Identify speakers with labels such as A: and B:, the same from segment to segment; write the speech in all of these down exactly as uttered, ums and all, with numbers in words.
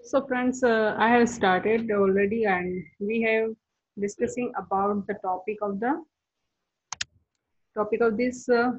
A: So friends, uh, I have started already and we have discussing about the topic of the topic of this uh,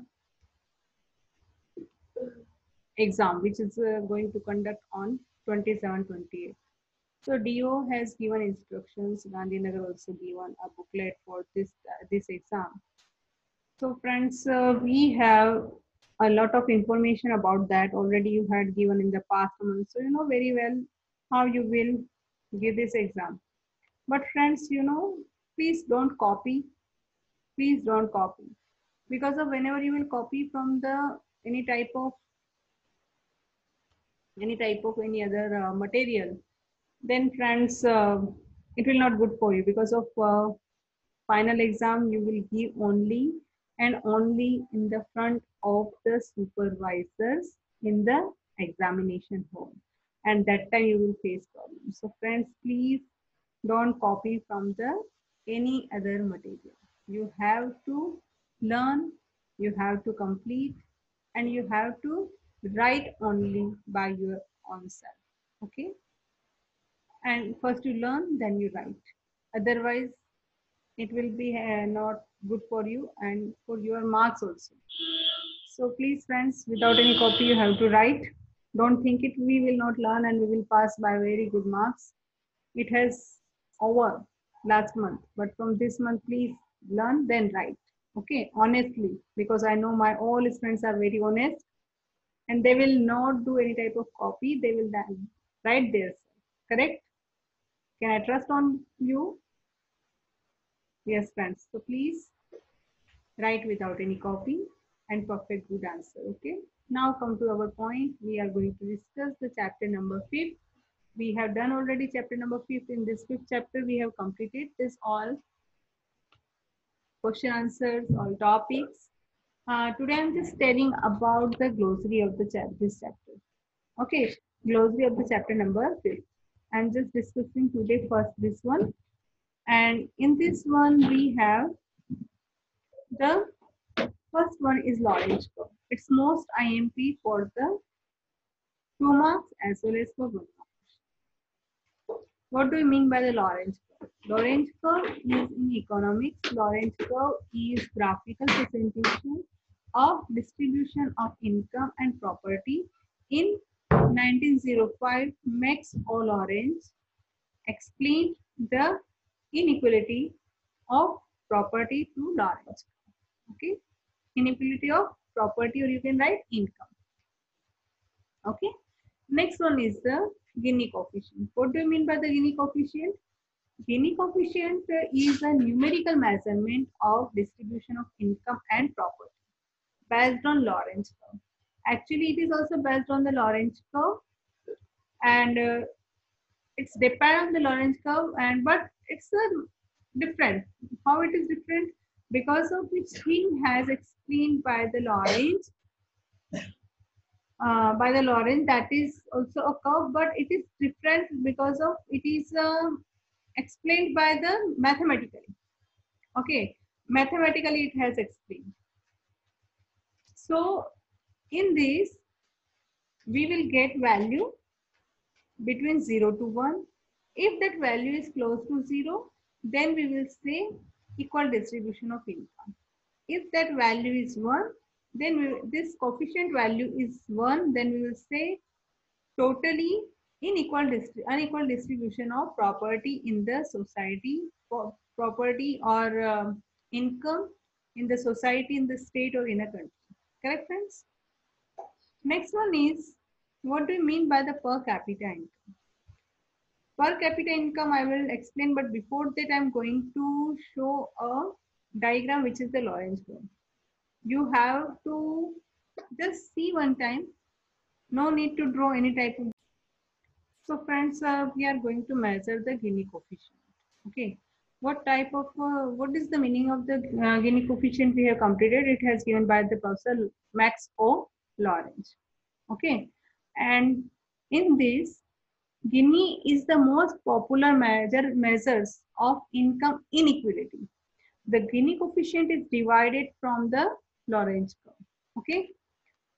A: exam which is uh, going to conduct on twenty-seven twenty-eight. So D O has given instructions, Gandhinagar also given a booklet for this uh, this exam. So friends, uh, we have a lot of information about that already you had given in the past month. So you know very well how you will give this exam. But friends, you know, please don't copy. Please don't copy. Because of whenever you will copy from the any type of any type of any other uh, material, then friends, uh, it will not good for you because of uh, final exam you will give only and only in the front of the supervisors in the examination hall, and that time you will face problems. So friends, please don't copy from the any other material. You have to learn, you have to complete, and you have to write only by your own self. Okay, and first you learn, then you write. Otherwise it will be uh, not good for you and for your marks also. So please friends, without any copy you have to write. Don't think it we will not learn and we will pass by very good marks. It has over last month, but from this month please learn then write. Okay, honestly, because I know my all friends are very honest and they will not do any type of copy, they will write theirs. Correct? Can I trust on you? Yes friends, so please write without any copy and perfect good answer. Okay, now come to our point. We are going to discuss the chapter number fifth. We have done already chapter number fifth. In this fifth chapter we have completed this all question answers, all topics. Uh, today I'm just telling about the glossary of the chap this chapter. Okay, glossary of the chapter number fifth. I'm just discussing today first this one, and in this one we have the first one is Lorentz curve. It's most I M P for the two marks as well as for one mark. What do you mean by the Lorentz curve? Lorentz curve is in economics. Lorentz curve is graphical presentation of distribution of income and property. In nineteen oh five, Max O. Lorentz explained the inequality of property through Lorentz curve. Okay, inequality of property, or you can write income. Okay, next one is the Gini coefficient. What do you mean by the Gini coefficient? Gini coefficient is a numerical measurement of distribution of income and property based on Lorentz curve. Actually, it is also based on the Lorentz curve, and uh, it's depend on the Lorentz curve, and but it's a different. How it is different? Because of which thing has explained by the Lorentz uh, by the Lorentz, that is also a curve, but it is different because of it is uh, explained by the mathematically. Okay, mathematically it has explained. So in this we will get value between zero to one. If that value is close to zero, then we will say equal distribution of income. If that value is one, then we, this coefficient value is one, then we will say totally unequal distri unequal distribution of property in the society, property or uh, income in the society, in the state, or in a country. Correct, friends? Next one is, what do you mean by the per capita income? Per capita income I will explain, but before that I am going to show a diagram which is the Lorentz curve. You have to just see one time. No need to draw any type of. So friends, uh, we are going to measure the Gini coefficient. Okay. What type of, uh, what is the meaning of the uh, Gini coefficient we have completed? It has given by the Professor Max O. Lorentz. Okay. And in this, Gini is the most popular measure measures of income inequality. The Gini coefficient is divided from the Lorentz curve. Okay.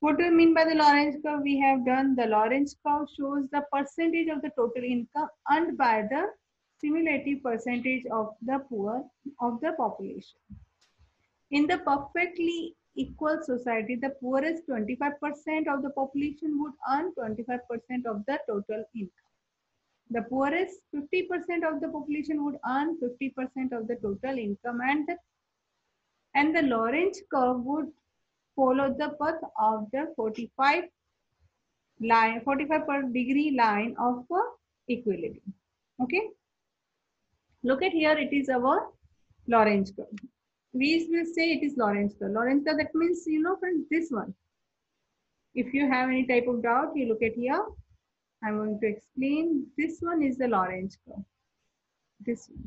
A: What do you mean by the Lorenz curve? We have done the Lorenz curve shows the percentage of the total income earned by the cumulative percentage of the poor of the population. In the perfectly equal society, the poorest twenty-five percent of the population would earn twenty-five percent of the total income. The poorest fifty percent of the population would earn fifty percent of the total income, and the, and the Lorenz curve would follow the path of the forty-five line, forty-five per degree line of uh, equality. Okay. Look at here, it is our Lorenz curve. We will say it is Lorenz curve. Lorenz curve, that means, you know, friends, this one. If you have any type of doubt, you look at here. I'm going to explain. This one is the Lorenz curve. This one.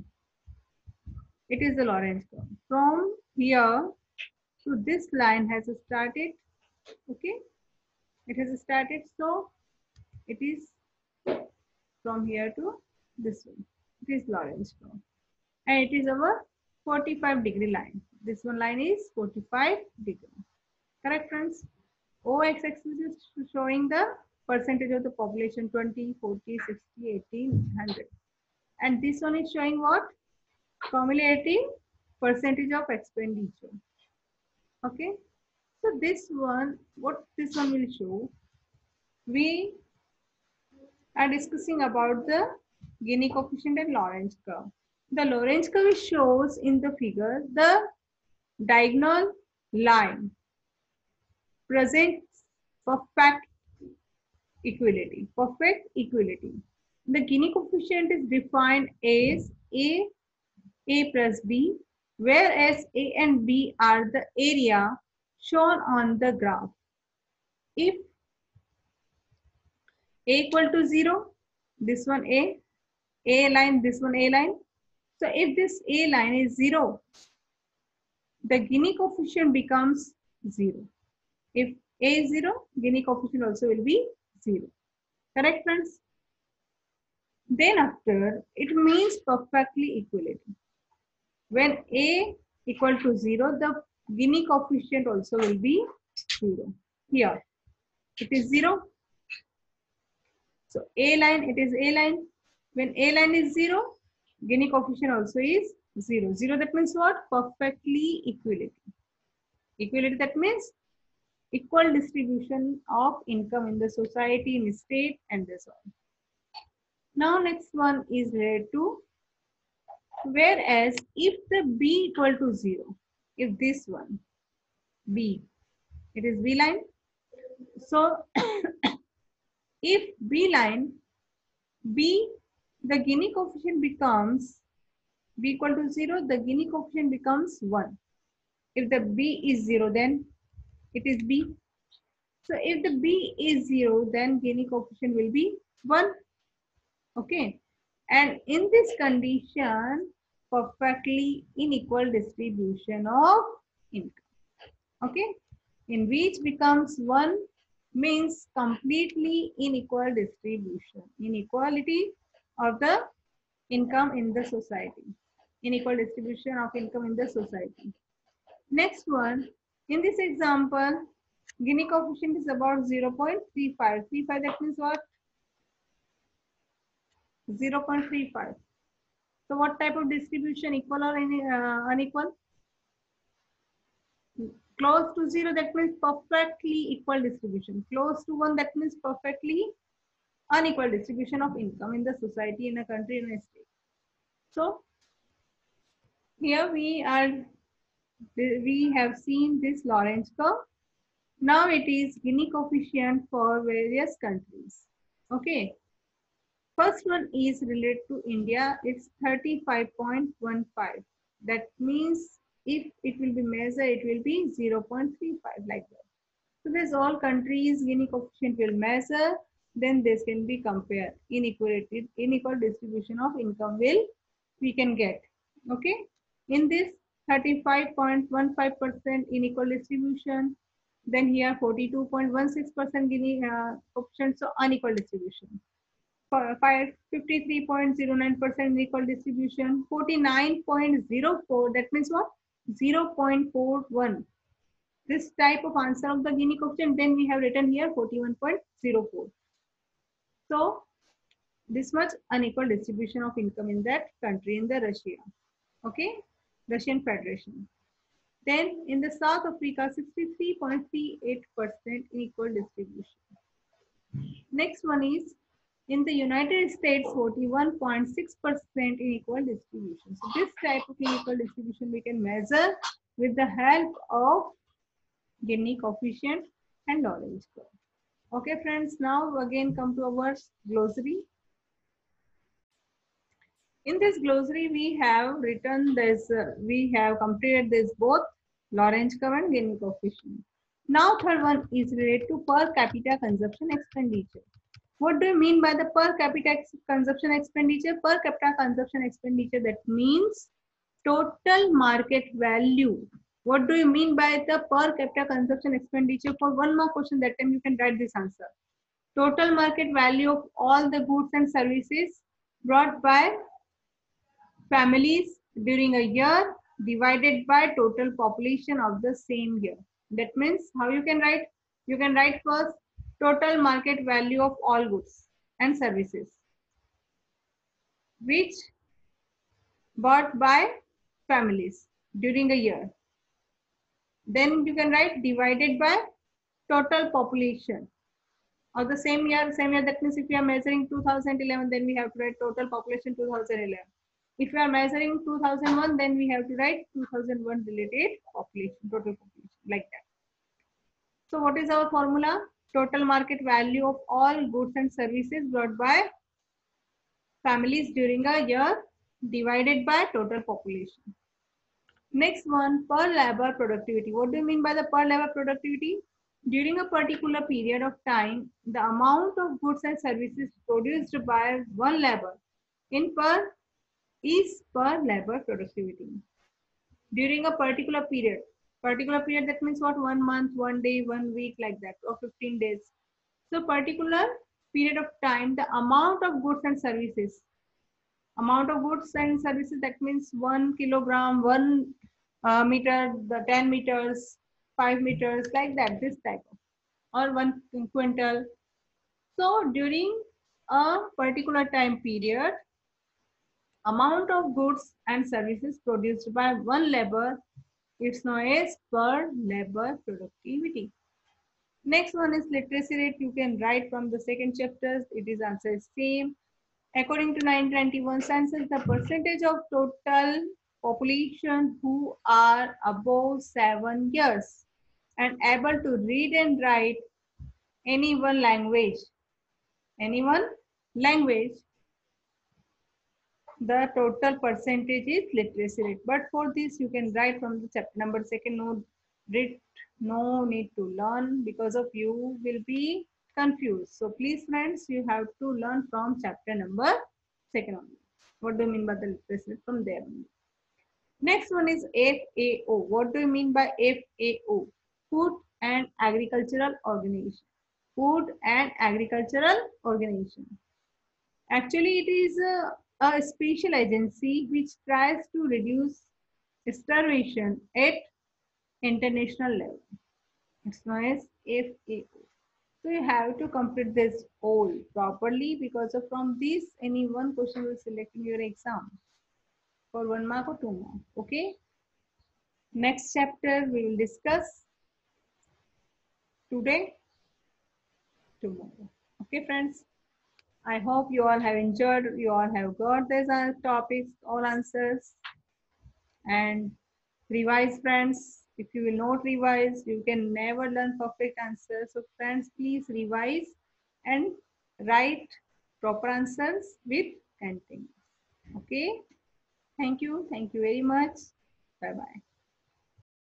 A: It is the Lorenz curve. From here to this line has started. Okay. It has started. So it is from here to this one. It is Lorenz curve. And it is our forty-five degree line. This one line is forty-five degree. Correct, friends? O x-axis is showing the percentage of the population, twenty, forty, sixty, eighty, one hundred. And this one is showing what? Cumulative percentage of expenditure. Okay. So this one, what this one will show, we are discussing about the Gini coefficient and Lorenz curve. The Lorenz curve shows in the figure the diagonal line presents perfect equality. Perfect equality. The Gini coefficient is defined as A, A plus B, whereas A and B are the area shown on the graph. If A equal to zero, this one A, A line, this one A line. So if this A line is zero, the Gini coefficient becomes zero. If A is zero, Gini coefficient also will be zero. Correct, friends? Then after, it means perfectly equality. When A equal to zero, the Gini coefficient also will be zero. Here, it is zero. So A line, it is A line. When A line is zero, Gini coefficient also is zero. Zero, that means what? Perfectly equality. Equality, that means equal distribution of income in the society, in the state, and this all. Now next one is related to, whereas if the B equal to zero, if this one, B, it is B line. So if B line, B, the Gini coefficient becomes, B equal to zero, the Gini coefficient becomes one. If the B is zero, then it is B. So if the B is zero, then Gini coefficient will be one. Okay. And in this condition, perfectly unequal distribution of income. Okay. In which becomes one means completely unequal distribution. Inequality of the income in the society. Unequal distribution of income in the society. Next one, in this example, Gini coefficient is about zero point three five. three five, that means what? zero point three five. So what type of distribution, equal or uh, unequal? Close to zero, that means perfectly equal distribution. Close to one, that means perfectly unequal distribution of income in the society, in a country, in a state. So here we are, we have seen this Lorenz curve. Now it is Gini coefficient for various countries. Okay. First one is related to India. It's thirty-five point one five. That means if it will be measured, it will be zero point three five, like that. So there's all countries Gini coefficient will measure. Then this can be compared. Inequality, unequal distribution of income will we can get. Okay. In this thirty-five point one five percent unequal distribution. Then here forty-two point one six percent Gini uh, coefficient, so unequal distribution. fifty-three point zero nine percent equal distribution, forty-nine point zero four, that means what? zero point four one this type of answer of the Gini coefficient, then we have written here forty-one point zero four. So this much unequal distribution of income in that country, in the Russia. Okay, Russian Federation. Then in the South Africa, sixty-three point three eight percent equal distribution. Next one is in the United States, forty-one point six percent equal distribution. So this type of equal distribution we can measure with the help of Gini coefficient and Lorentz curve. Okay, friends, now again come to our glossary. In this glossary, we have written this, uh, we have completed this both Lorentz curve and Gini coefficient. Now third one is related to per capita consumption expenditure. What do you mean by the per capita consumption expenditure? Per capita consumption expenditure, that means total market value. What do you mean by the per capita consumption expenditure? For one more question, that time you can write this answer. Total market value of all the goods and services brought by families during a year divided by total population of the same year. That means how you can write? You can write first total market value of all goods and services which bought by families during a year. Then you can write divided by total population of the same year. Same year, that means if we are measuring two thousand eleven, then we have to write total population two thousand eleven. If we are measuring two thousand one, then we have to write two thousand one related population, total population, like that. So what is our formula? Total market value of all goods and services brought by families during a year divided by total population. Next one, per labor productivity. What do you mean by the per labor productivity? During a particular period of time, the amount of goods and services produced by one labor in per is per labor productivity. During a particular period, particular period, that means what? One month, one day, one week, like that, or fifteen days. So particular period of time, the amount of goods and services, amount of goods and services, that means one kilogram, one uh, meter, the ten meters, five meters, like that, this type of, or one quintal. So during a particular time period, amount of goods and services produced by one labor, it's known as per labor productivity. Next one is literacy rate. You can write from the second chapters. It is answer same. According to nineteen ninety-one census, the percentage of total population who are above seven years and able to read and write any one language, any one language, the total percentage is literacy rate. But for this, you can write from the chapter number second. No, read, no need to learn, because of you will be confused. So please, friends, you have to learn from chapter number second only. What do you mean by the literacy rate? From there only. Next one is F A O. What do you mean by F A O? Food and Agricultural Organization. Food and Agricultural Organization. Actually, it is a, a special agency which tries to reduce starvation at international level. It's known as F A O. So you have to complete this all properly, because of from this any one question will select in your exam for one mark or two mark. Okay. Next chapter we will discuss today, tomorrow. Okay, friends. I hope you all have enjoyed, you all have got these topics, all answers, and revise, friends. If you will not revise, you can never learn perfect answers. So friends, please revise and write proper answers with content. Okay. Thank you. Thank you very much. Bye-bye.